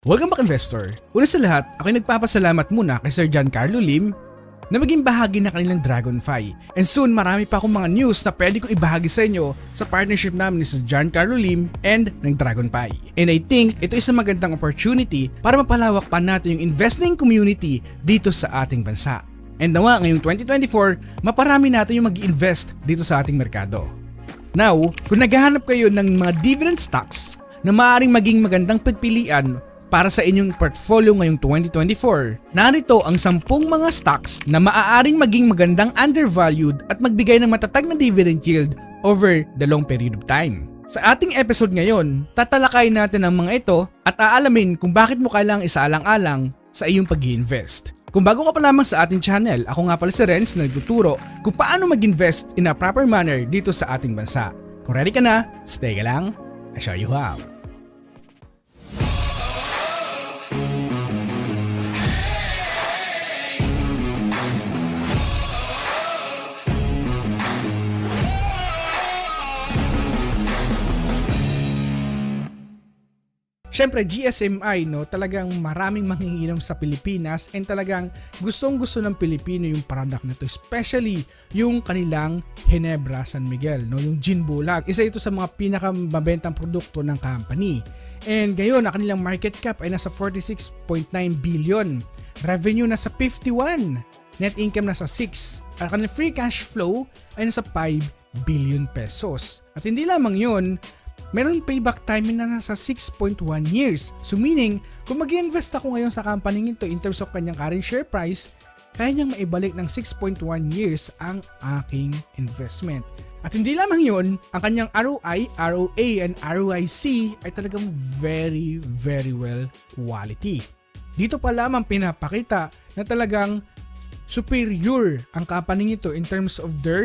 Welcome back, investor! Una sa lahat, ako'y nagpapasalamat muna kay Sir Giancarlo Lim na maging bahagi na kanilang Dragonfy. And soon, marami pa akong mga news na pwede kong ibahagi sa inyo sa partnership namin ni Sir Giancarlo Lim and ng Dragonfy. And I think ito isang magandang opportunity para mapalawak pa natin yung investing community dito sa ating bansa. And nawa ngayong 2024, maparami natin yung mag-invest dito sa ating merkado. Now, kung naghahanap kayo ng mga dividend stocks na maaaring maging magandang pagpilian para sa inyong portfolio ngayong 2024, narito ang 10 mga stocks na maaaring maging magandang undervalued at magbigay ng matatag na dividend yield over the long period of time. Sa ating episode ngayon, tatalakayin natin ang mga ito at aalamin kung bakit mo kailangang isaalang-alang sa iyong pag-i-invest. Kung bago ka pa lamang sa ating channel, ako nga pala si Renz na nagtuturo kung paano mag-invest in a proper manner dito sa ating bansa. Kung ready ka na, stay ka lang, I'll show you how. Siyempre, GSMI, talagang maraming manginginom sa Pilipinas and talagang gustong-gusto ng Pilipino yung product na to, especially yung kanilang Ginebra San Miguel, yung gin bulag. Isa ito sa mga pinakamabentang produkto ng company. And ngayon, ang kanilang market cap ay nasa 46.9 billion, revenue nasa 51, net income nasa 6, at kanilang free cash flow ay nasa 5 billion pesos. At hindi lamang yun, meron payback time na nasa 6.1 years. So meaning, kung mag-invest ako ngayon sa company ito in terms of kanyang current share price, kaya niyang maibalik ng 6.1 years ang aking investment. At hindi lamang yun, ang kanyang ROI, ROA, and ROIC ay talagang very well quality. Dito pa lamang pinapakita na talagang superior ang company ito in terms of their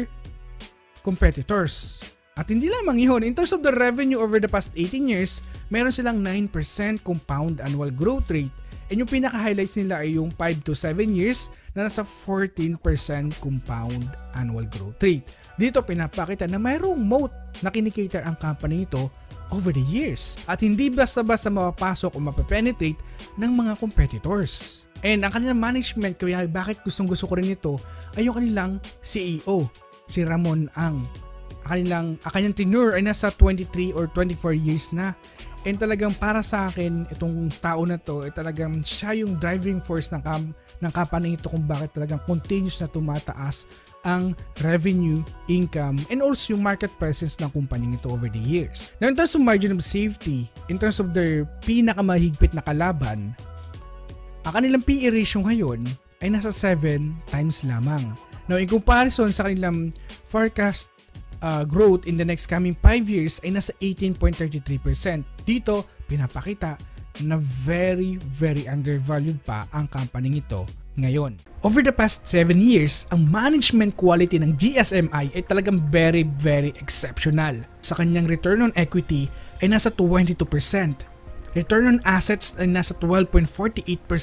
competitors. At hindi lamang yun, in terms of the revenue over the past 18 years, meron silang 9% compound annual growth rate. And yung pinaka-highlights nila ay yung 5 to 7 years na nasa 14% compound annual growth rate. Dito pinapakita na mayroong moat na kinikater ang company ito over the years. At hindi basta-basta mapapasok o mapapenetrate ng mga competitors. And ang kanilang management, kaya bakit gustong-gusto ko rin ito, ay yung kanilang CEO, si Ramon Ang. Ang kanyang tenure ay nasa 23 or 24 years na. And talagang para sa akin, itong tao na to ay talagang siya yung driving force ng company ito kung bakit talagang continuous na tumataas ang revenue, income, and also yung market presence ng kumpanya ito over the years. Now in terms of margin of safety, in terms of their pinakamahigpit na kalaban, ang kanilang PE ratio ngayon ay nasa 7 times lamang. Now in comparison sa kanilang forecast growth in the next coming 5 years ay nasa 18.33%. Dito, pinapakita na very undervalued pa ang company ito ngayon. Over the past 7 years, ang management quality ng GSMI ay talagang very exceptional. Sa kanyang return on equity ay nasa 22%. Return on assets ay nasa 12.48%.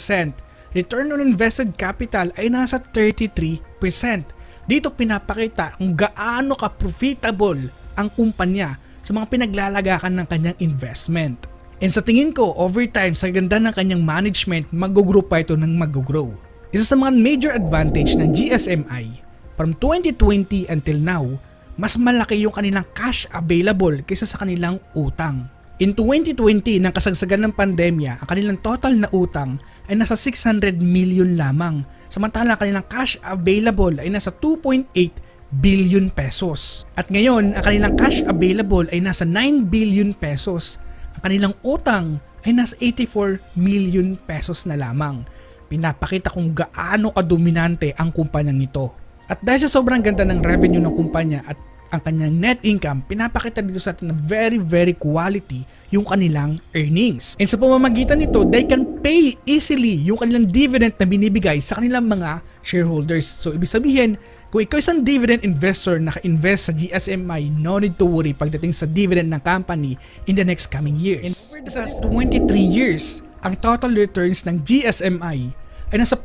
Return on invested capital ay nasa 33%. Dito pinapakita kung gaano ka-profitable ang kumpanya sa mga pinaglalagakan ng kanyang investment. And sa tingin ko, over time, sa ganda ng kanyang management, mag-grow pa ito ng mag-grow. Isa sa mga major advantage ng GSMI, from 2020 until now, mas malaki yung kanilang cash available kaysa sa kanilang utang. In 2020, nang kasagsagan ng pandemya, ang kanilang total na utang ay nasa 600 million lamang. Samantala, kanilang cash available ay nasa 2.8 billion pesos. At ngayon, ang kanilang cash available ay nasa 9 billion pesos. Ang kanilang utang ay nasa 84 million pesos na lamang. Pinapakita kung gaano kadominante ang kumpanyang ito. At dahil sa sobrang ganda ng revenue ng kumpanya at ang kanyang net income, pinapakita dito sa atin na very quality yung kanilang earnings. And sa pamamagitan nito, they can pay easily yung kanilang dividend na binibigay sa kanilang mga shareholders. So ibig sabihin, kung ikaw isang dividend investor na naka-invest sa GSMI, no need to worry pagdating sa dividend ng company in the next coming years. And sa 23 years, ang total returns ng GSMI ay nasa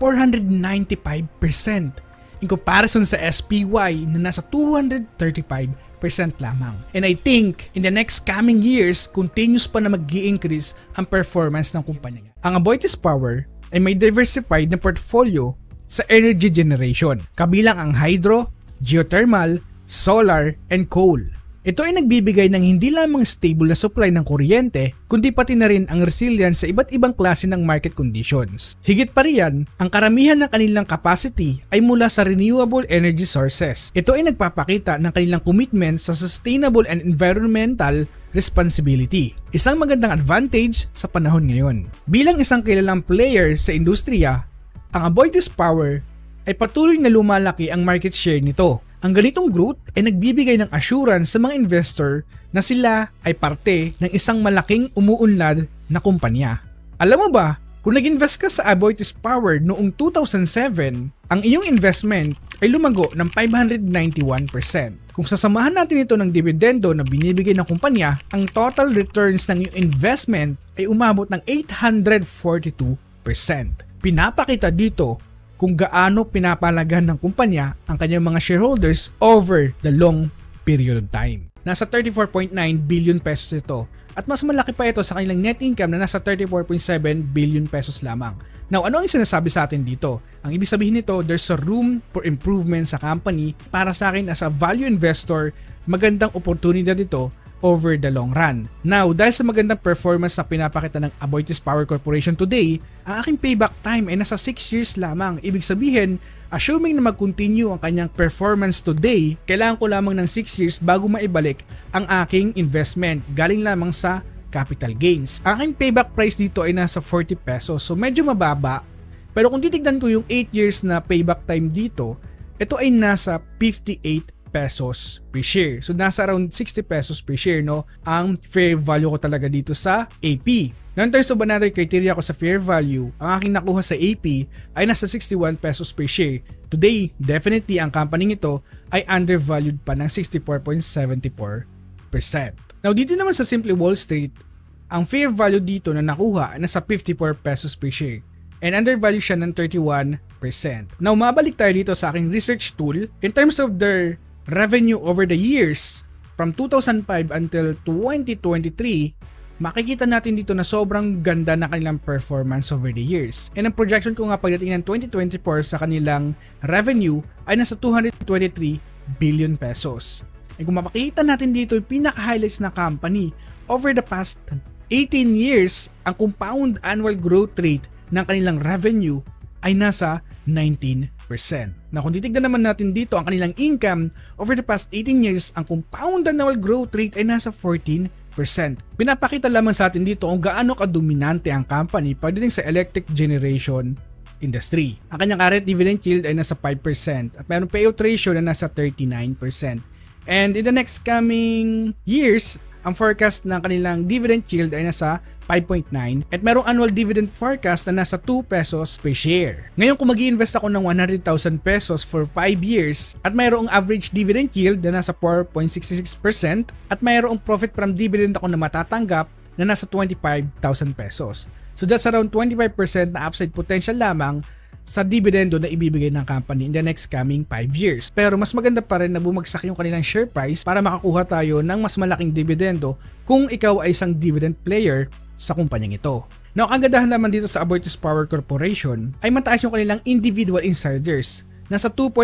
495%. In comparison sa SPY na nasa 235% lamang. And I think in the next coming years, continuous pa na mag-i-increase ang performance ng kumpanya. Ang Aboitiz Power ay may diversified na portfolio sa energy generation, kabilang ang hydro, geothermal, solar, and coal. Ito ay nagbibigay ng hindi lamang stable na supply ng kuryente, kundi pati na rin ang resilience sa iba't ibang klase ng market conditions. Higit pa riyan, ang karamihan ng kanilang capacity ay mula sa renewable energy sources. Ito ay nagpapakita ng kanilang commitment sa sustainable and environmental responsibility. Isang magandang advantage sa panahon ngayon. Bilang isang kilalang player sa industriya, ang Aboitiz Power ay patuloy na lumalaki ang market share nito. Ang ganitong growth ay nagbibigay ng assurance sa mga investor na sila ay parte ng isang malaking umuunlad na kumpanya. Alam mo ba, kung nag-invest ka sa Aboitiz Power noong 2007, ang iyong investment ay lumago ng 591%. Kung sasamahan natin ito ng dividendo na binibigay ng kumpanya, ang total returns ng iyong investment ay umabot ng 842%. Pinapakita dito kung gaano pinapalagahan ng kumpanya ang kanyang mga shareholders over the long period of time. Nasa 34.9 billion pesos ito at mas malaki pa ito sa kanilang net income na nasa 34.7 billion pesos lamang. Now, ano ang sinasabi sa atin dito? Ang ibig sabihin nito, there's a room for improvement sa company. Para sa akin as a value investor, magandang oportunidad ito over the long run. Now, dahil sa magandang performance na pinapakita ng Aboitiz Power Corporation today, ang aking payback time ay nasa 6 years lamang. Ibig sabihin, assuming na mag-continue ang kanyang performance today, kailangan ko lamang ng 6 years bago maibalik ang aking investment galing lamang sa capital gains. Ang aking payback price dito ay nasa 40 pesos, so medyo mababa. Pero kung titignan ko yung 8 years na payback time dito, ito ay nasa 58 pesos per share. So nasa around 60 pesos per share no ang fair value ko talaga dito sa AP. Now in terms of another criteria ko sa fair value, ang aking nakuha sa AP ay nasa 61 pesos per share. Today, definitely ang company ito ay undervalued pa ng 64.74%. Now dito naman sa Simply Wall Street, ang fair value dito na nakuha ay nasa 54 pesos per share and undervalued siya ng 31%. Now mabalik tayo dito sa aking research tool in terms of their revenue over the years from 2005 until 2023, makikita natin dito na sobrang ganda na kanilang performance over the years. And ang projection ko nga pagdating ng 2024 sa kanilang revenue ay nasa 223 billion pesos. And kung mapakita natin dito yung pinaka-highlights na company, over the past 18 years, ang compound annual growth rate ng kanilang revenue ay nasa 19%. Na kung titignan naman natin dito ang kanilang income over the past 18 years, ang compound annual growth rate ay nasa 14%. Pinapakita lamang sa atin dito kung gaano kadominante ang company pagdating sa electric generation industry. Ang kanyang current dividend yield ay nasa 5% at mayroong payout ratio na nasa 39%. And in the next coming years, ang forecast ng kanilang dividend yield ay nasa 5.9 at merong annual dividend forecast na nasa 2 pesos per share. Ngayon kung mag-i-invest ako ng 100,000 pesos for 5 years at mayroong average dividend yield na nasa 4.66% at mayroong profit from dividend ako na matatanggap na nasa 25,000 pesos. So that's around 25% na upside potential lamang sa dividendo na ibibigay ng company in the next coming 5 years. Pero mas maganda pa rin na bumagsak yung kanilang share price para makakuha tayo ng mas malaking dividendo kung ikaw ay isang dividend player sa kumpanyang ito. Now, ang kagandahan naman dito sa Aboitiz Power Corporation ay mataas yung kanilang individual insiders, nasa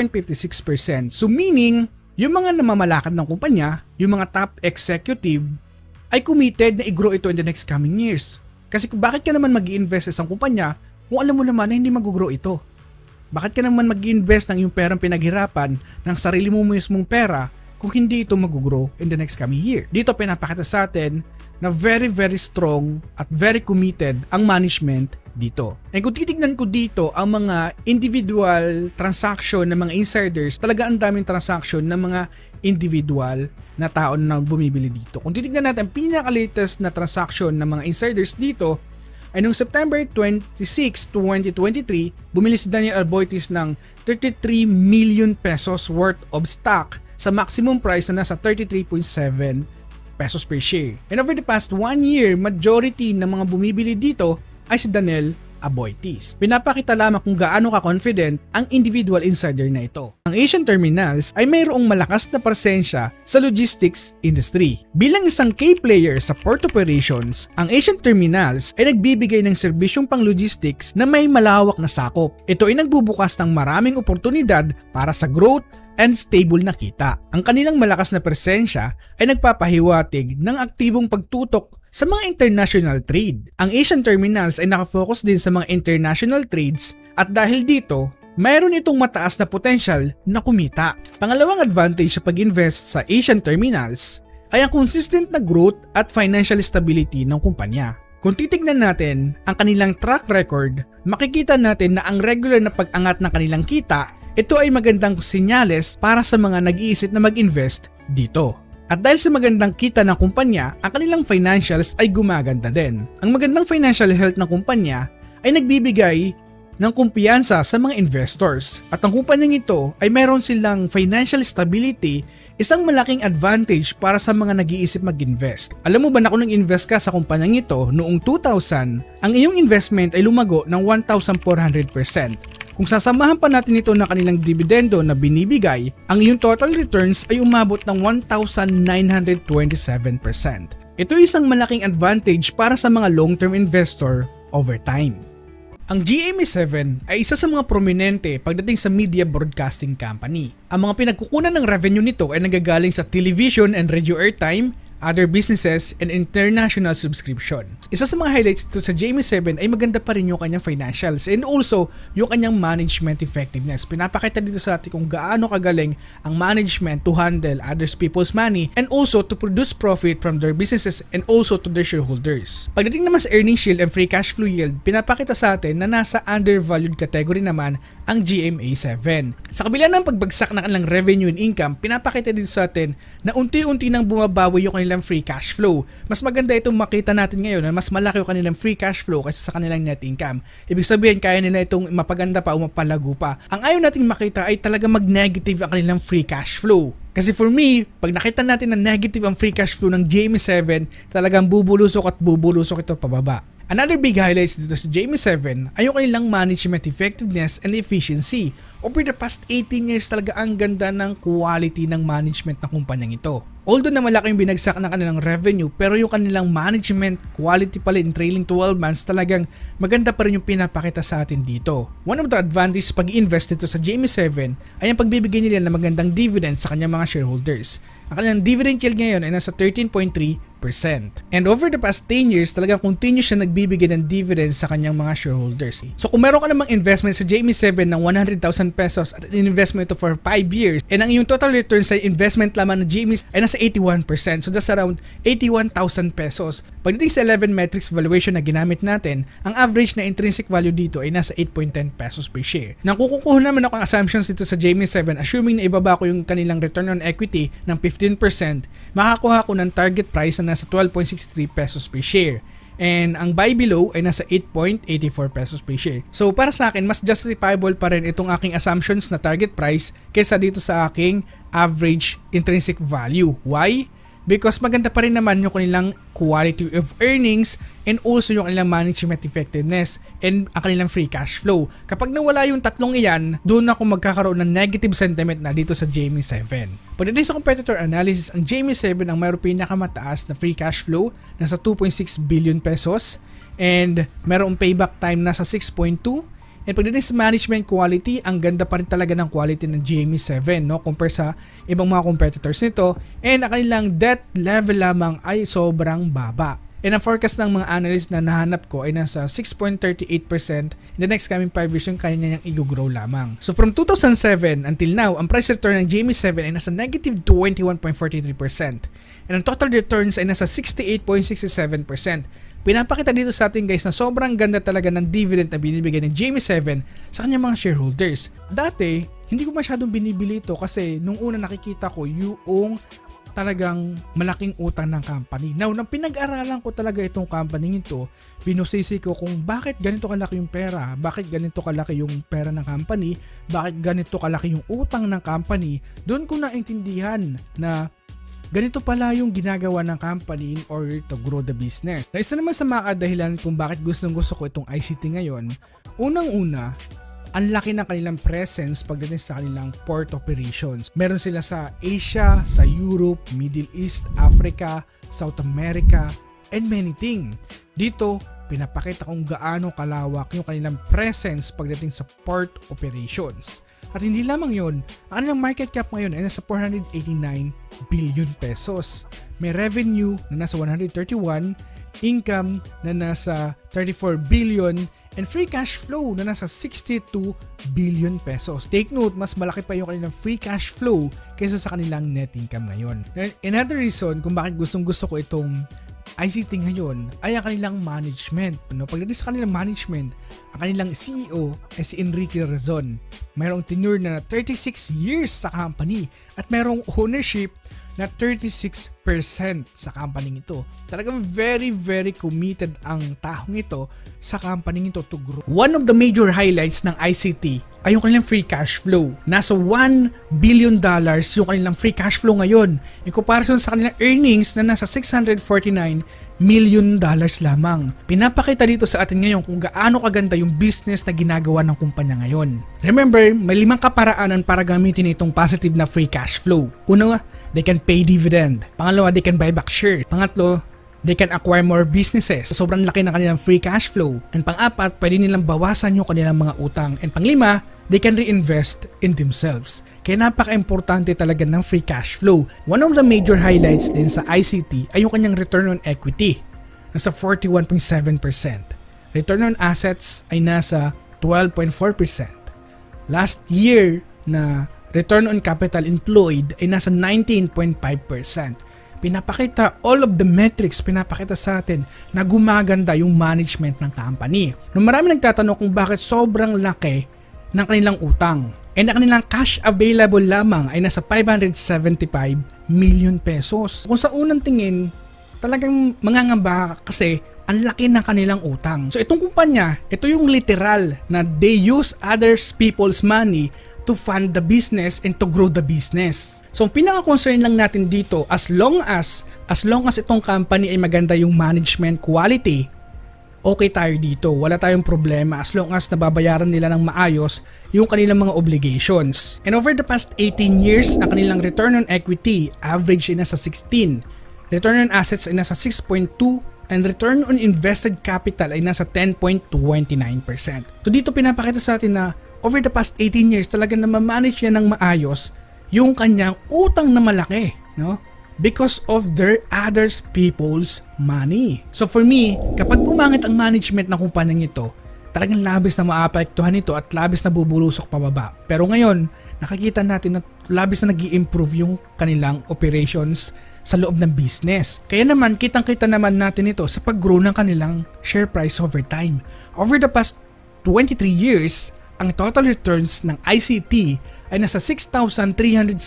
2.56%. So meaning, yung mga namamalakad ng kumpanya, yung mga top executive ay committed na i-grow ito in the next coming years. Kasi bakit ka naman mag-i-invest sa isang kumpanya kung alam mo naman na hindi mag-grow ito? Bakit ka naman mag-i-invest ng yung perang pinaghirapan ng sarili mo mismong pera kung hindi ito mag-grow in the next coming year? Dito pinapakita sa atin na very strong at very committed ang management dito. And kung titignan ko dito ang mga individual transaction ng mga insiders, talaga ang daming transaction ng mga individual na tao na bumibili dito. Kung titignan natin ang pinaka-latest na transaction ng mga insiders dito, ay noong September 26, 2023, bumili si Daniel Aboitiz ng 33 million pesos worth of stock sa maximum price na nasa 33.7 pesos per share. And over the past 1 year, majority ng mga bumibili dito ay si Daniel Aboitiz. Pinapakita lamang kung gaano ka-confident ang individual insider na ito. Ang Asian Terminals ay mayroong malakas na presensya sa logistics industry. Bilang isang key player sa port operations, ang Asian Terminals ay nagbibigay ng serbisyong pang-logistics na may malawak na sakop. Ito ay nagbubukas ng maraming oportunidad para sa growth and stable na kita. Ang kanilang malakas na presensya ay nagpapahiwatig ng aktibong pagtutok sa mga international trade. Ang Asian Terminals ay nakafocus din sa mga international trades at dahil dito, mayroon itong mataas na potensyal na kumita. Pangalawang advantage sa pag-invest sa Asian Terminals ay ang consistent na growth at financial stability ng kumpanya. Kung titignan natin ang kanilang track record, makikita natin na ang regular na pag-angat ng kanilang kita, ito ay magandang senyales para sa mga nag-iisip na mag-invest dito. At dahil sa magandang kita ng kumpanya, ang kanilang financials ay gumaganda din. Ang magandang financial health ng kumpanya ay nagbibigay ng kumpiyansa sa mga investors. At ang kumpanyang ito ay meron silang financial stability, isang malaking advantage para sa mga nag-iisip mag-invest. Alam mo ba na kung nag-invest ka sa kumpanyang ito noong 2000, ang iyong investment ay lumago ng 1,400%. Kung sasamahan pa natin ito na kanilang dividendo na binibigay, ang iyong total returns ay umabot ng 1,927%. Ito ay isang malaking advantage para sa mga long-term investor over time. Ang GMA7 ay isa sa mga prominente pagdating sa media broadcasting company. Ang mga pinagkukunan ng revenue nito ay nagagaling sa television and radio airtime, other businesses, and international subscription. Isa sa mga highlights dito sa GMA7 ay maganda pa rin yung kanyang financials and also yung kanyang management effectiveness. Pinapakita dito sa atin kung gaano kagaling ang management to handle others people's money and also to produce profit from their businesses and also to their shareholders. Pagdating naman sa earnings yield and free cash flow yield, pinapakita sa atin na nasa undervalued category naman ang GMA7. Sa kabila ng pagbagsak ng kanilang revenue and income, pinapakita dito sa atin na unti-unti nang bumabawi yung kanilang free cash flow. Mas maganda itong makita natin ngayon na mas malaki yung kanilang free cash flow kaysa sa kanilang net income. Ibig sabihin, kaya nila itong mapaganda pa o mapalago pa. Ang ayaw natin makita ay talaga mag-negative ang kanilang free cash flow. Kasi for me, pag nakita natin na negative ang free cash flow ng GMA7, talagang bubulusok at bubulusok ito pababa. Another big highlights dito sa GMA7 ay yung kanilang management effectiveness and efficiency. Over the past 18 years talaga ang ganda ng quality ng management ng kumpanyang ito. Although na malaki yung binagsak ng kanilang revenue, pero yung kanilang management quality pala in trailing 12 months talagang maganda pa rin yung pinapakita sa atin dito. One of the advantages pag-invest dito sa GMA7 ay ang pagbibigay nila ng magandang dividend sa kanyang mga shareholders. Ang kanilang dividend yield ngayon ay nasa 13.3%. And over the past 10 years, talagang continuous siya nagbibigay ng dividends sa kanyang mga shareholders. So kung meron ka namang investment sa GMA7 ng 100,000 pesos at investment ito for 5 years, and ang iyong total return sa investment lamang ng GMA ay nasa 81%. So that's around 81,000 pesos. Pagdating sa 11 metrics valuation na ginamit natin, ang average na intrinsic value dito ay nasa 8.10 pesos per share. Nang kukuha naman ako ng assumptions dito sa GMA7, assuming na ibaba ko yung kanilang return on equity ng 15%, makakuha ko ng target price na nasa 12.63 pesos per share. And ang buy below ay nasa 8.84 pesos per share. So para sa akin, mas justifiable pa rin itong aking assumptions na target price kaysa dito sa aking average intrinsic value. Why? Because maganda pa rin naman yung kanilang quality of earnings and also yung kanilang management effectiveness and ang kanilang free cash flow. Kapag nawala yung tatlong iyan, doon ako magkakaroon ng negative sentiment na dito sa GMA7. Pagdating sa competitor analysis, ang GMA7 ang mayroong pinakamataas na free cash flow nasa 2.6 billion pesos and mayroong payback time nasa 6.2. And pagdating sa management quality, ang ganda pa rin talaga ng quality ng GMA7 no, compare sa ibang mga competitors nito. And ang kanilang debt level lamang ay sobrang baba. And ang forecast ng mga analysts na nahanap ko ay nasa 6.38% in the next coming 5 years yung kaya niyang i-grow lamang. So from 2007 until now, ang price return ng GMA7 ay nasa negative 21.43%. And ang total returns ay nasa 68.67%. Pinapakita dito sa atin guys na sobrang ganda talaga ng dividend na binibigay ng GMA7 sa kanyang mga shareholders. Dati, hindi ko masyadong binibili ito kasi nung una nakikita ko yung talagang malaking utang ng company. Now, nang pinag-aralan ko talaga itong company ito, binusisi ko kung bakit ganito kalaki yung pera, bakit ganito kalaki yung pera ng company, bakit ganito kalaki yung utang ng company. Doon ko naintindihan na ganito pala yung ginagawa ng company in order to grow the business. Na isa naman sa mga kadahilan kung bakit gusto ko itong ICT ngayon, unang-una, ang laki ng kanilang presence pagdating sa kanilang port operations. Meron sila sa Asia, sa Europe, Middle East, Africa, South America, and many things. Dito, pinapakita kung gaano kalawak yung kanilang presence pagdating sa port operations. At hindi lamang yun, ang kanilang market cap ngayon ay nasa 489 billion pesos. May revenue na nasa 131, income na nasa 34 billion, and free cash flow na nasa 62 billion pesos. Take note, mas malaki pa yung kanilang free cash flow kaysa sa kanilang net income ngayon. Another reason kung bakit gustong-gusto ko itong ICT ngayon ay ang kanilang management. Pagdating sa kanilang management, ang kanilang CEO ay si Enrique Razon. Mayroong tenure na 36 years sa company at mayroong ownership na 36% sa company ito. Talagang very committed ang taong ito sa company ito to grow. One of the major highlights ng ICT ay yung kanilang free cash flow. Nasa $1 billion yung kanilang free cash flow ngayon in comparison sa kanilang earnings na nasa $649 million lamang. Pinapakita dito sa atin ngayon kung gaano kaganda yung business na ginagawa ng kumpanya ngayon. Remember, may 5 kaparaanan para gamitin itong positive na free cash flow. Una, they can pay dividend. Pangalawa, they can buy back share. Pangatlo, they can acquire more businesses. Sobrang laki ng kanilang free cash flow. And pang-apat, pwede nilang bawasan yung kanilang mga utang. And panglima, they can reinvest in themselves. Kaya napaka-importante talaga ng free cash flow. One of the major highlights din sa ICT ay yung kanyang return on equity. Nasa 41.7%. Return on assets ay nasa 12.4%. Last year na return on capital employed ay nasa 19.5%. Pinapakita all of the metrics, pinapakita sa atin na gumaganda yung management ng company. Nung marami nagtatanong kung bakit sobrang laki ng kanilang utang. And ang kanilang cash available lamang ay nasa 575 million pesos. Kung sa unang tingin, talagang mangangamba kasi ang laki ng kanilang utang. So itong kumpanya, ito yung literal na they use other people's money to fund the business and to grow the business. So pinaka-concern lang natin dito, as long as itong company ay maganda yung management quality, okay tayo dito. Wala tayong problema as long as nababayaran nila ng maayos yung kanilang mga obligations. And over the past 18 years, ang kanilang return on equity average ay nasa 16. Return on assets ay nasa 6.2 and return on invested capital ay nasa 10.29%. So dito pinapakita sa atin na over the past 18 years talagang namamanage niya ng maayos yung kanyang utang na malaki, no? Because of their others people's money. So for me, kapag pumangit ang management ng kumpanyang ito, talagang labis na maapektuhan ito at labis na bubulusok pababa. Pero ngayon, nakikita natin na labis na nag-i-improve yung kanilang operations sa loob ng business. Kaya naman, kitang-kita naman natin ito sa pag-grow ng kanilang share price over time. Over the past 23 years, ang total returns ng ICT ay nasa 6,370%.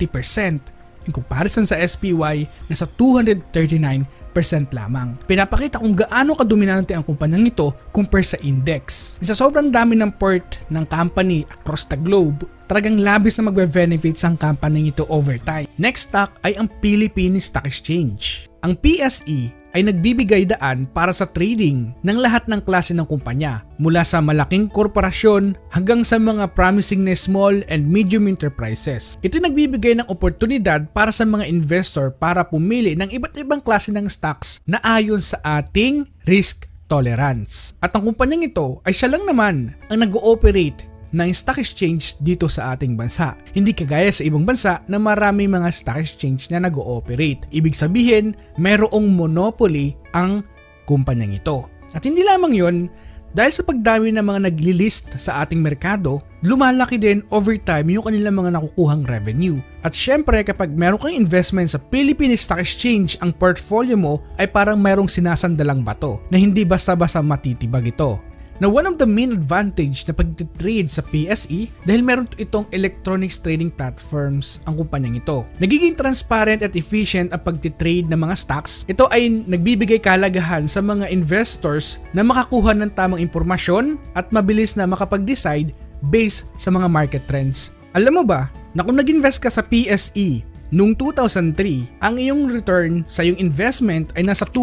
In comparison sa SPY, nasa 239% lamang. Pinapakita kung gaano kadominante ang kumpanyang ito compare sa index. Sa sobrang dami ng port ng company across the globe, talagang labis na magbe-benefits ang company ito over time. Next stock ay ang Philippine Stock Exchange. Ang PSE ay nagbibigay daan para sa trading ng lahat ng klase ng kumpanya, mula sa malaking korporasyon hanggang sa mga promising na small and medium enterprises. Ito nagbibigay ng oportunidad para sa mga investor para pumili ng iba't ibang klase ng stocks na ayon sa ating risk tolerance. At ang kumpanyang ito ay siya lang naman ang nag-ooperate ng stock exchange dito sa ating bansa. Hindi kagaya sa ibang bansa na marami mga stock exchange na nag-ooperate. Ibig sabihin, mayroong monopoly ang kumpanyang ito. At hindi lamang yon, dahil sa pagdami ng mga nagli-list sa ating merkado, lumalaki din over time yung kanilang mga nakukuhang revenue. At syempre, kapag meron kang investment sa Philippine Stock Exchange, ang portfolio mo ay parang mayroong sinasandalang bato na hindi basta-basta matitibag ito. Na one of the main advantage na pag-trade sa PSE dahil meron itong electronics trading platforms ang kumpanyang ito. Nagiging transparent at efficient ang pag-trade ng mga stocks. Ito ay nagbibigay kalagahan sa mga investors na makakuha ng tamang impormasyon at mabilis na makapag-decide based sa mga market trends. Alam mo ba na kung nag-invest ka sa PSE Noong 2003, ang iyong return sa iyong investment ay nasa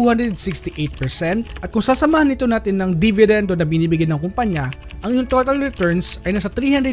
268% at kung sasamahan nito natin ng dividend na binibigyan ng kumpanya, ang iyong total returns ay nasa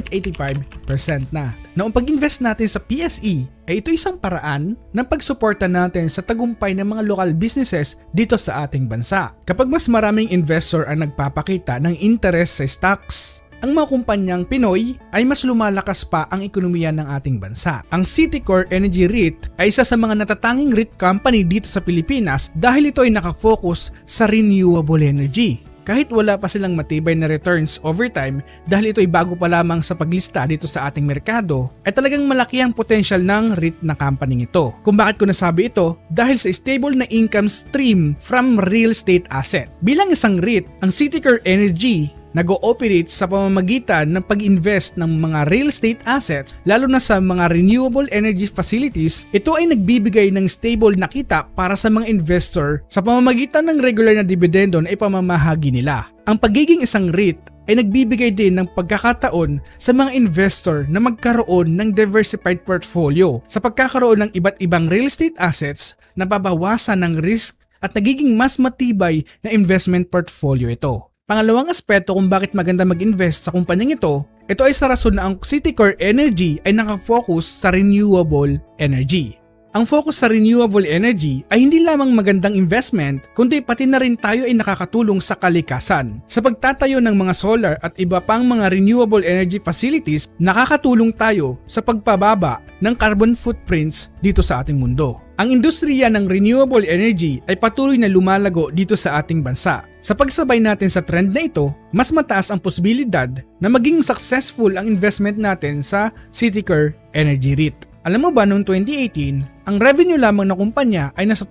385% na. Na ang pag-invest natin sa PSE ay ito isang paraan ng pagsuporta natin sa tagumpay ng mga local businesses dito sa ating bansa. Kapag mas maraming investor ang nagpapakita ng interest sa stocks, ang mga kumpanyang Pinoy ay mas lumalakas pa ang ekonomiya ng ating bansa. Ang Citicorp Energy REIT ay isa sa mga natatanging REIT company dito sa Pilipinas dahil ito ay nakafocus sa renewable energy. Kahit wala pa silang matibay na returns over time dahil ito ay bago pa lamang sa paglista dito sa ating merkado, ay talagang malaki ang potential ng REIT na company ito. Kung bakit ko nasabi ito? Dahil sa stable na income stream from real estate asset. Bilang isang REIT, ang Citicorp Energy nag-ooperate sa pamamagitan ng pag-invest ng mga real estate assets lalo na sa mga renewable energy facilities. Ito ay nagbibigay ng stable na kita para sa mga investor sa pamamagitan ng regular na dividendo na ipamamahagi nila. Ang pagiging isang REIT ay nagbibigay din ng pagkakataon sa mga investor na magkaroon ng diversified portfolio. Sa pagkakaroon ng iba't ibang real estate assets, nababawasan ng risk at nagiging mas matibay na investment portfolio ito. Pangalawang aspeto kung bakit maganda mag-invest sa kumpanyang ito ay sa rason na ang Citicorp Energy ay nakafocus sa renewable energy. Ang focus sa renewable energy ay hindi lamang magandang investment kundi pati na rin tayo ay nakakatulong sa kalikasan. Sa pagtatayo ng mga solar at iba pang mga renewable energy facilities, nakakatulong tayo sa pagpababa ng carbon footprints dito sa ating mundo. Ang industriya ng renewable energy ay patuloy na lumalago dito sa ating bansa. Sa pagsabay natin sa trend na ito, mas mataas ang posibilidad na maging successful ang investment natin sa Citicorp Energy REIT. Alam mo ba noong 2018, ang revenue lamang ng kumpanya ay nasa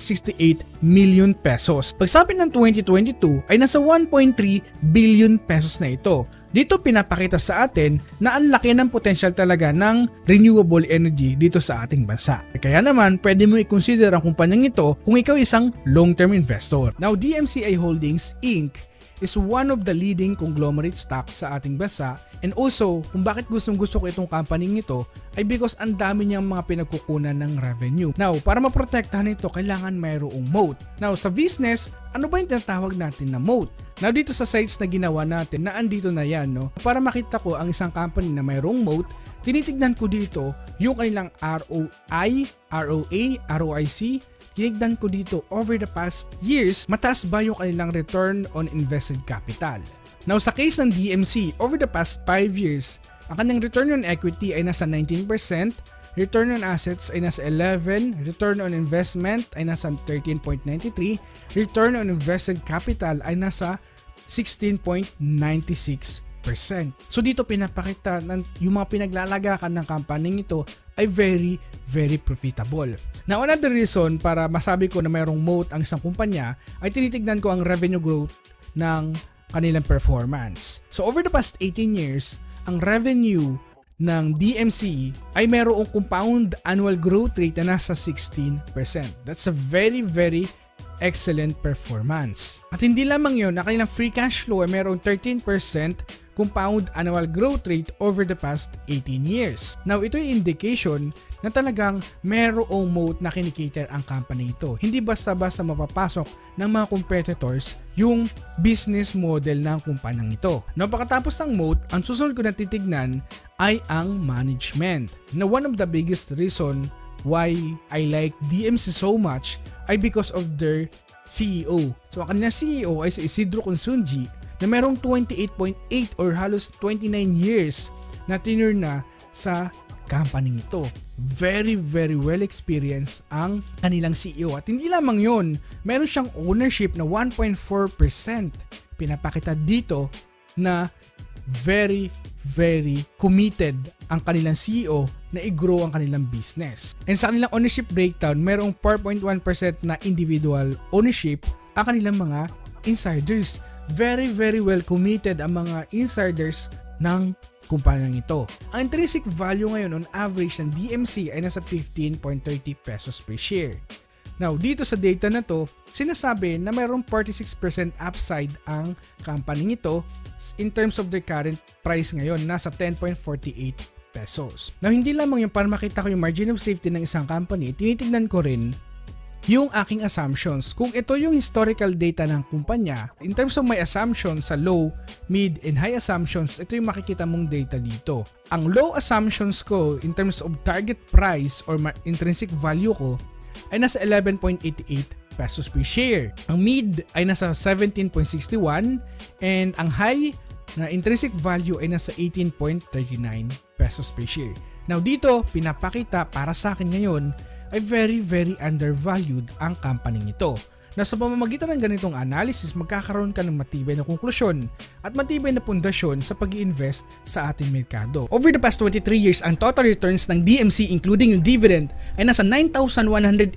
268 million pesos. Pagsabi ng 2022 ay nasa 1.3 billion pesos na ito. Dito pinapakita sa atin na ang laki ng potential talaga ng renewable energy dito sa ating bansa. Kaya naman pwede mo i-consider ang kumpanyang ito kung ikaw isang long-term investor. Now, DMCI Holdings Inc. is one of the leading conglomerate stocks sa ating bansa, and also kung bakit gustong-gusto ko itong company ito ay because ang dami niyang mga pinagkukunan ng revenue. Now, para maprotektahan ito, kailangan mayroong moat. Now, sa business, ano ba yung tinatawag natin na moat? Now, dito sa sites na ginawa natin, na andito na yan, no? Para makita ko ang isang company na mayroong moat, tinitignan ko dito yung kanilang ROI, ROA, ROIC. Tinignan ko dito over the past years, mataas ba yung kanilang return on invested capital. Now, sa case ng DMC, over the past 5 years, ang kanilang return on equity ay nasa 19%, return on assets ay nasa 11%, return on investment ay nasa 13.93%, return on invested capital ay nasa 16.96%. So dito pinapakita ng yung mga pinaglalagakan ng company ito ay very, very profitable. Now, another reason para masabi ko na mayroong moat ang isang kumpanya ay tinitignan ko ang revenue growth ng kanilang performance. So over the past 18 years, ang revenue ng DMC ay mayroong compound annual growth rate na nasa 16%. That's a very, very excellent performance. At hindi lamang yun, ang kanilang free cash flow ay mayroong 13% compound annual growth rate over the past 18 years. Now, ito ay indication na talagang mayroong moat na kinikater ang company ito. Hindi basta-basta mapapasok ng mga competitors yung business model ng kumpanyang ito. Now, pagkatapos ng moat, ang susunod ko na titignan ay ang management. Now, one of the biggest reason why I like DMC so much ay because of their CEO. So, ang kanilang CEO ay si Isidro Consunji na merong 28.8 or halos 29 years na tenure na sa company ito. Very, very well experienced ang kanilang CEO. At hindi lamang yun, meron siyang ownership na 1.4%. Pinapakita dito na very, very committed ang kanilang CEO na i-grow ang kanilang business. And sa kanilang ownership breakdown, merong 4.1% na individual ownership ang kanilang mga insiders. Very, very well committed ang mga insiders ng kumpanyang ito. Ang intrinsic value ngayon on average ng DMC ay nasa 15.30 pesos per share. Now, dito sa data na to, sinasabi na mayroong 46% upside ang company ito in terms of their current price ngayon, nasa 10.48 pesos. Now, hindi lamang yung para makita ko yung margin of safety ng isang company, tinitignan ko rin yung aking assumptions. Kung ito yung historical data ng kumpanya, in terms of my assumptions sa low, mid, and high assumptions, ito yung makikita mong data dito. Ang low assumptions ko in terms of target price or intrinsic value ko ay nasa 11.88 pesos per share. Ang mid ay nasa 17.61 and ang high na intrinsic value ay nasa 18.39 pesos per share. Now dito, pinapakita para sa akin ngayon ay very undervalued ang company nito. Na sa pamamagitan ng ganitong analysis, magkakaroon ka ng matibay na konklusyon at matibay na pundasyon sa pag-i-invest sa ating merkado. Over the past 23 years, ang total returns ng DMC including yung dividend ay nasa 9,182%.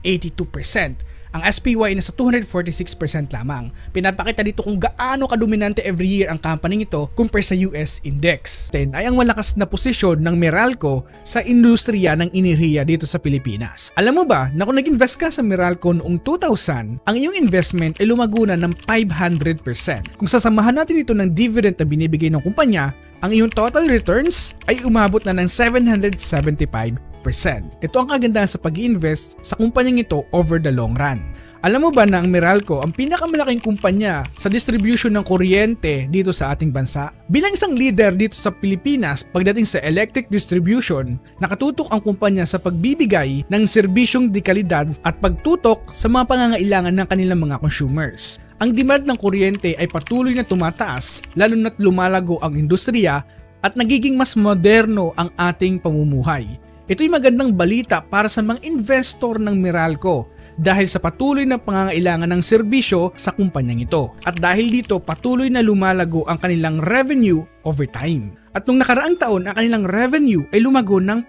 Ang SPY ay nasa 246% lamang. Pinapakita dito kung gaano kadominante every year ang company ito compare sa US index. 10 ay ang malakas na posisyon ng Meralco sa industriya ng enerhiya dito sa Pilipinas. Alam mo ba na kung nag-invest ka sa Meralco noong 2000, ang iyong investment ay lumago na ng 500%. Kung sasamahan natin ito ng dividend na binibigay ng kumpanya, ang iyong total returns ay umabot na ng 775%. Ito ang kagandahan sa pag-i-invest sa kumpanyang ito over the long run. Alam mo ba na ang Meralco ang pinakamalaking kumpanya sa distribution ng kuryente dito sa ating bansa? Bilang isang leader dito sa Pilipinas pagdating sa electric distribution, nakatutok ang kumpanya sa pagbibigay ng serbisyong de kalidad at pagtutok sa mga pangangailangan ng kanilang mga consumers. Ang demand ng kuryente ay patuloy na tumataas lalo na't lumalago ang industriya at nagiging mas moderno ang ating pamumuhay. Ito'y magandang balita para sa mga investor ng Meralco dahil sa patuloy na pangangailangan ng serbisyo sa kumpanyang ito. At dahil dito patuloy na lumalago ang kanilang revenue over time. At nung nakaraang taon, ang kanilang revenue ay lumago ng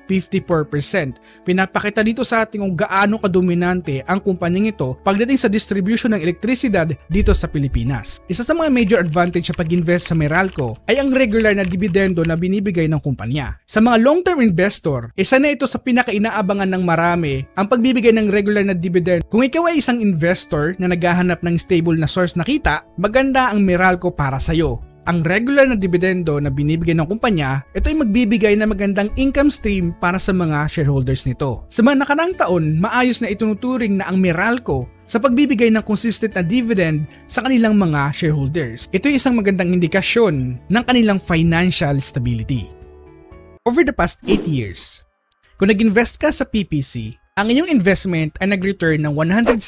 54%. Pinapakita dito sa ating kung gaano kadominante ang kumpanyang ito pagdating sa distribution ng elektrisidad dito sa Pilipinas. Isa sa mga major advantage sa pag-invest sa Meralco ay ang regular na dividendo na binibigay ng kumpanya. Sa mga long-term investor, isa na ito sa pinaka-inaabangan ng marami ang pagbibigay ng regular na dividend. Kung ikaw ay isang investor na naghahanap ng stable na source na kita, maganda ang Meralco para sa'yo. Ang regular na dividendo na binibigay ng kumpanya, ito ay magbibigay ng magandang income stream para sa mga shareholders nito. Sa mga nakaraang taon, maayos na itunuturing na ang Meralco sa pagbibigay ng consistent na dividend sa kanilang mga shareholders. Ito ay isang magandang indikasyon ng kanilang financial stability. Over the past 8 years, kung nag-invest ka sa PPC, ang iyong investment ay nag-return ng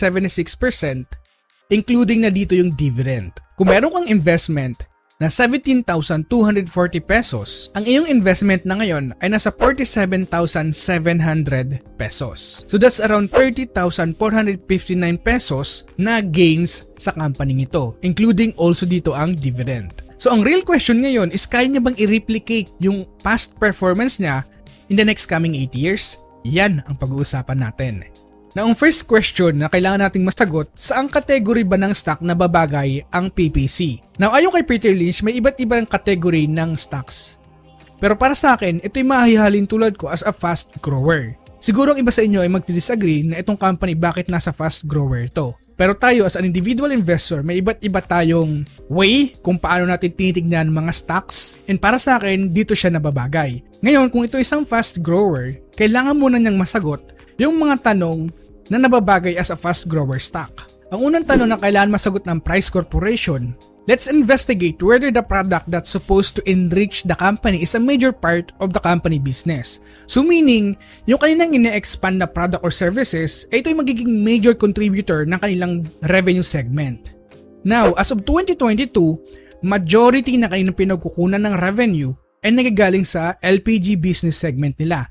176%, including na dito yung dividend. Kung meron kang investment na 17,240 pesos, ang iyong investment na ngayon ay nasa 47,700 pesos. So that's around 30,459 pesos na gains sa company ito, including also dito ang dividend. So ang real question ngayon is kaya niya bang i-replicate yung past performance niya in the next coming 8 years? Yan ang pag-uusapan natin. Na ang first question na kailangan nating masagot, saang category ba ng stock na babagay ang PPC? Now ayon kay Peter Lynch, may iba't ibang category ng stocks. Pero para sa akin, ito'y mahihalin tulad ko as a fast grower. Siguro ang iba sa inyo ay magdi-disagree na itong company bakit nasa fast grower to. Pero tayo as an individual investor, may iba't iba tayong way kung paano natin tinitignan mga stocks. And para sa akin, dito siya nababagay. Ngayon, kung ito isang fast grower, kailangan muna niyang masagot yung mga tanong na nababagay as a fast grower stock. Ang unang tanong na kailangan masagot ng Price Corporation, let's investigate whether the product that's supposed to enrich the company is a major part of the company business. So meaning, yung kanilang ine-expand na product or services, ito yung magiging major contributor ng kanilang revenue segment. Now, as of 2022, majority na kanilang pinagkukunan ng revenue ay nagagaling sa LPG business segment nila.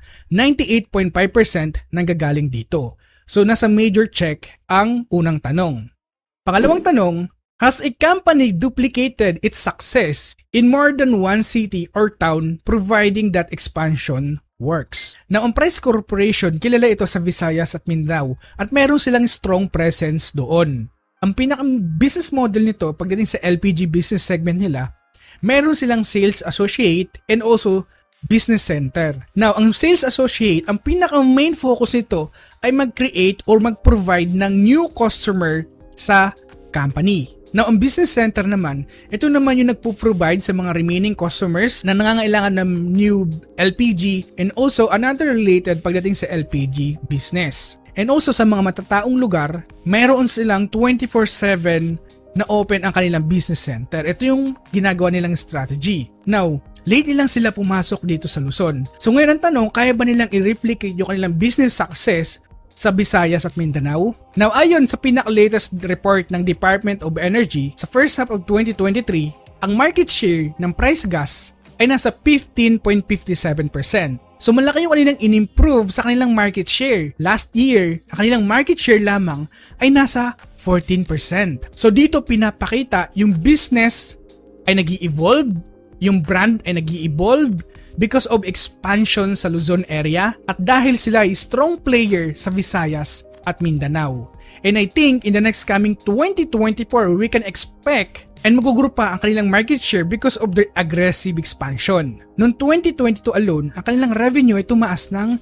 98.5% nanggagaling dito. So nasa major check ang unang tanong. Pangalawang tanong, has a company duplicated its success in more than one city or town providing that expansion works? Now ang Price Corporation, kilala ito sa Visayas at Mindanao at meron silang strong presence doon. Ang pinaka-business model nito pagdating sa LPG business segment nila, meron silang sales associate and also business center. Now, ang sales associate, ang pinaka-main focus nito ay mag-create or mag-provide ng new customer sa company. Now, ang business center naman, ito naman yung nagpo-provide sa mga remaining customers na nangangailangan ng new LPG and also another related pagdating sa LPG business. And also sa mga matataong lugar, mayroon silang 24/7 na open ang kanilang business center. Ito yung ginagawa nilang strategy. Now, lately lang sila pumasok dito sa Luzon. So ngayon ang tanong, kaya ba nilang i-replicate yung kanilang business success sa Visayas at Mindanao? Now ayon sa pinaka-latest report ng Department of Energy, sa first half of 2023, ang market share ng price gas ay nasa 15.57%. So malaki yung kanilang in-improve sa kanilang market share. Last year, ang kanilang market share lamang ay nasa 14%. So dito pinapakita yung business ay nag-i-evolve, yung brand ay nag-i-evolve because of expansion sa Luzon area at dahil sila ay strong player sa Visayas at Mindanao. And I think in the next coming 2024, we can expect and magugro pa ang kanilang market share because of their aggressive expansion. Noong 2022 alone, ang kanilang revenue ay tumaas ng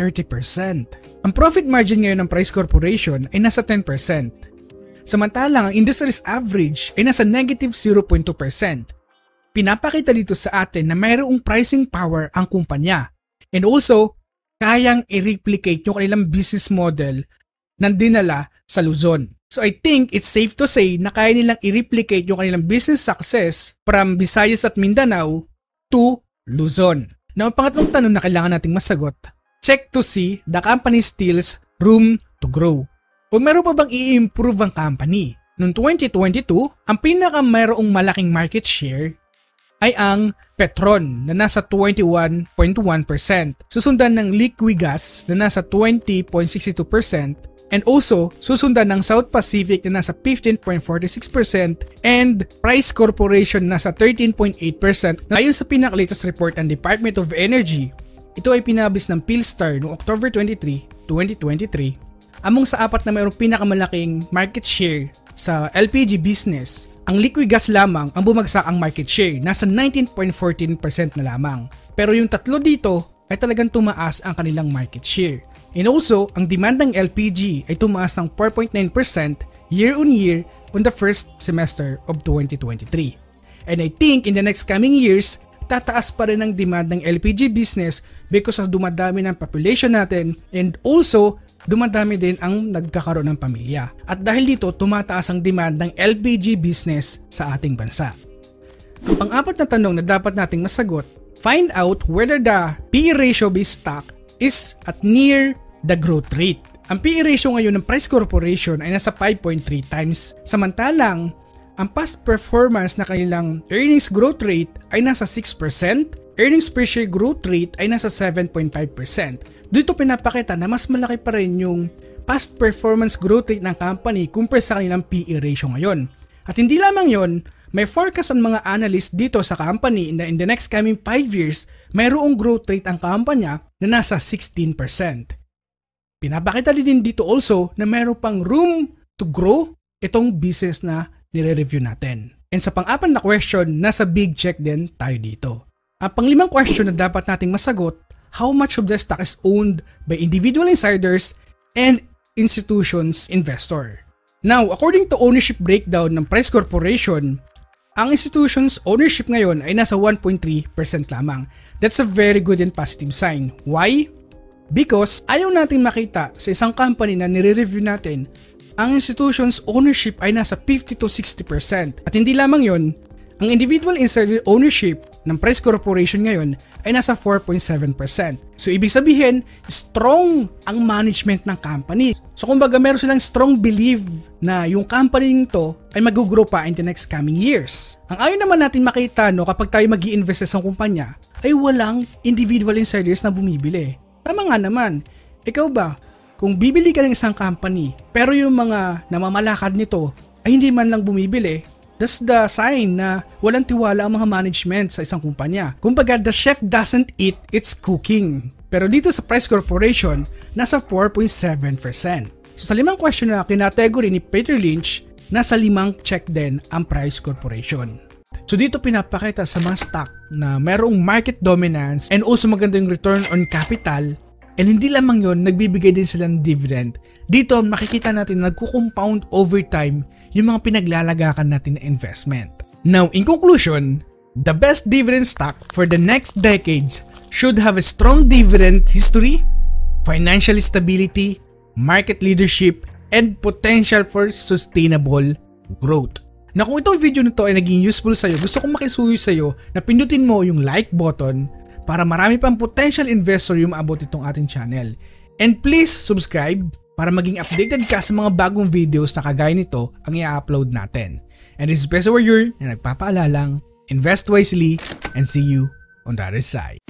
30%. Ang profit margin ngayon ng Price Corporation ay nasa 10%. Samantalang ang industry's average ay nasa negative 0.2%. Pinapakita dito sa atin na mayroong pricing power ang kumpanya. And also, kayang i-replicate yung kanilang business model na dinala sa Luzon. So I think it's safe to say na kaya nilang i-replicate yung kanilang business success from Visayas at Mindanao to Luzon. Now, ang pangatlong tanong na kailangan nating masagot, check to see the company stills room to grow. O meron pa bang i-improve ang company? Noong 2022, ang pinaka-mayroong malaking market share ay ang Petron na nasa 21.1%, susundan ng Liquigas na nasa 20.62%, and also susundan ng South Pacific na nasa 15.46% and Price Corporation na nasa 13.8%. Ayon sa pinaka-latest report ng Department of Energy, ito ay pinablis ng Philstar noong October 23, 2023. Among sa apat na mayroong pinakamalaking market share sa LPG business, ang Liquigas lamang ang bumagsak ang market share, nasa 19.14% na lamang. Pero yung tatlo dito ay talagang tumaas ang kanilang market share. And also, ang demand ng LPG ay tumaas ng 4.9% year-on-year on the first semester of 2023. And I think in the next coming years, tataas pa rin ang demand ng LPG business because of dumadami ng population natin and also dumadami din ang nagkakaroon ng pamilya. At dahil dito, tumataas ang demand ng LPG business sa ating bansa. Ang pang-apat na tanong na dapat nating masagot, find out whether the PE ratio based stock is at near the growth rate. Ang PE ratio ngayon ng Price Corporation ay nasa 5.3 times. Samantalang, ang past performance na kanilang earnings growth rate ay nasa 6%, earnings per share growth rate ay nasa 7.5%. Dito pinapakita na mas malaki pa rin yung past performance growth rate ng company kumpara sa kanilang PE ratio ngayon. At hindi lamang yon, may forecast ang mga analyst dito sa company na in the next coming 5 years, mayroong growth rate ang kampanya na nasa 16%. Pinapakita din dito also na mayroon pang room to grow itong business na nire-review natin. And sa pang-apat na question, nasa big check din tayo dito. Ang pang-limang question na dapat nating masagot, how much of the stock is owned by individual insiders and institutions investor? Now, according to ownership breakdown ng Price Corporation, ang institution's ownership ngayon ay nasa 1.3% lamang. That's a very good and positive sign. Why? Because ayaw natin makita sa isang company na nire-review natin, ang institution's ownership ay nasa 50 to 60%. At hindi lamang yon, ang individual insider ownership ng Price Corporation ngayon ay nasa 4.7%. So ibig sabihin, strong ang management ng company. So kumbaga meron silang strong belief na yung company nito ay mag-grow pa in the next coming years. Ang ayaw naman natin makita kapag tayo mag-i-invest sa isang kumpanya ay walang individual insiders na bumibili. Tama nga naman, ikaw ba, kung bibili ka ng isang company pero yung mga namamalakad nito ay hindi man lang bumibili, that's the sign na walang tiwala ang mga management sa isang kumpanya. Kumbaga, the chef doesn't eat, it's cooking. Pero dito sa Price Corporation, nasa 4.7%. So sa limang question na kinategory ni Peter Lynch, nasa 5 check din ang Price Corporation. So dito pinapakita sa mga stock na mayroong market dominance and also maganda yung return on capital And hindi lamang yon, nagbibigay din sila ng dividend. Dito makikita natin na nagko-compound over time yung mga pinaglalagakan natin na investment. Now, in conclusion, the best dividend stock for the next decades should have a strong dividend history, financial stability, market leadership, and potential for sustainable growth. Na kung itong video nito ay naging useful sa'yo, gusto kong makisuyo sa'yo na pindutin mo yung like button para marami pang potential investor yung maabot itong ating channel. And please subscribe para maging updated ka sa mga bagong videos na kagaya nito ang i-upload natin. And this is Peso Warrior na nagpapaalalang, invest wisely, and see you on the other side.